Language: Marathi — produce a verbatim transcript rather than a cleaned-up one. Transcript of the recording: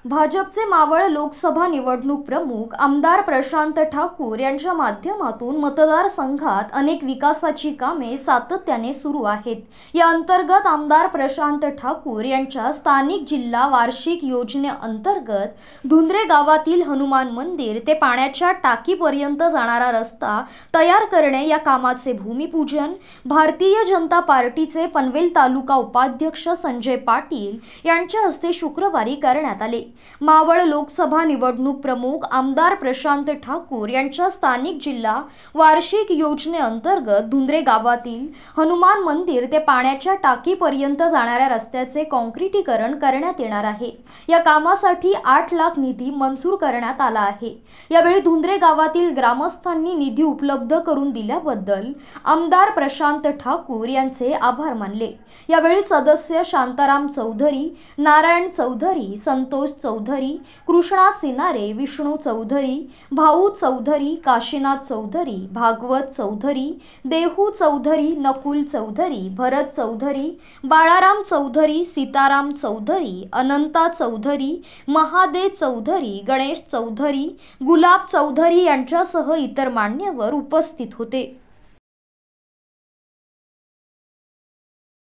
भाजपचे मावळ लोकसभा निवडणूक प्रमुख आमदार प्रशांत ठाकूर यांच्या माध्यमातून मतदारसंघात अनेक विकासाची कामे सातत्याने सुरू आहेत। या अंतर्गत आमदार प्रशांत ठाकूर यांच्या स्थानिक जिल्हा वार्षिक योजनेअंतर्गत धुंद्रे गावातील हनुमान मंदिर ते पाण्याच्या टाकीपर्यंत जाणारा रस्ता तयार करणे या कामाचे भूमिपूजन भारतीय जनता पार्टीचे पनवेल तालुका उपाध्यक्ष संजय पाटील यांच्या हस्ते शुक्रवारी करण्यात आले। मावळ लोकसभा निवडणूक प्रमुख आमदार प्रशांत ठाकूर यांच्या स्थानिक जिल्हा वार्षिक योजनेअंतर्गत धुंद्रे गावातील हनुमान मंदिर ते पाण्याच्या टाकीपर्यंत जाणाऱ्या रस्त्याचे काँक्रिटीकरण करण्यात येणार आहे। या कामासाठी आठ लाख निधी मंजूर करण्यात आला आहे। यावेळी धुंद्रे गावातील ग्रामस्थांनी निधी उपलब्ध करून दिल्याबद्दल आमदार प्रशांत ठाकूर यांचे आभार मानले। यावेळी सदस्य शांताराम चौधरी, नारायण चौधरी, संतोष चौधरी, कृष्णा सिनारे, विष्णू चौधरी, भाऊ चौधरी, काशीनाथ चौधरी, भागवत चौधरी, देहू चौधरी, नकुल चौधरी, भरत चौधरी, बाळाराम चौधरी, सीताराम चौधरी, अनंता चौधरी, महादेव चौधरी, गणेश चौधरी, गुलाब चौधरी यांच्यासह इतर मान्यवर उपस्थित होते।